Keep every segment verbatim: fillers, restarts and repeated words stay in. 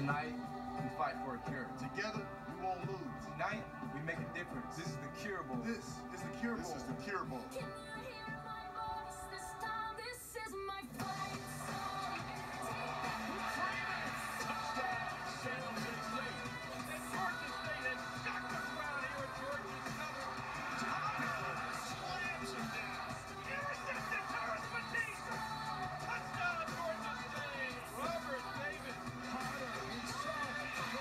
Tonight, we fight for a cure. Together, we won't lose. Tonight, we make a difference. This is the Cure Bowl. This is the Cure Bowl. This is the Cure Bowl. Can you hear my voice this time? This is my fight song. Touchdown, San Jose State. And Georgia State has knocked us around here at Georgia's cover. Thomas slams him down. Intercepted Torres Batista. Touchdown, Georgia State. Robert Davis. Potter himself.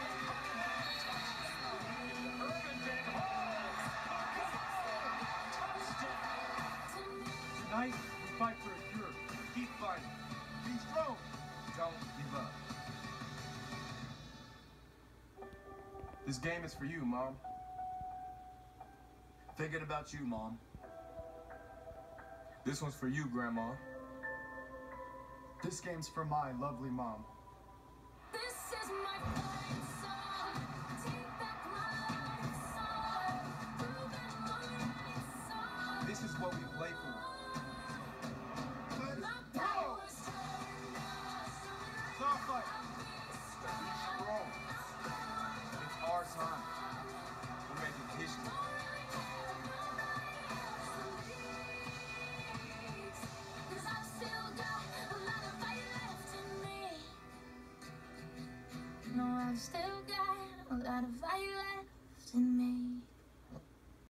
Urban Van Hall. Touchdown. Tonight, we fight for a cure. Keep fighting. Be strong. Don't give up. This game is for you, Mom. Thinking about you, Mom. This one's for you, Grandma. This game's for my lovely mom. This is my fight song. Take back my life song. Proving my right song. This is what we play for. My power's turned on. It's our fight. Be strong. It's our time. We're making history. Cause I've still got a lot of fight left in me. No, I've still got a lot of fight left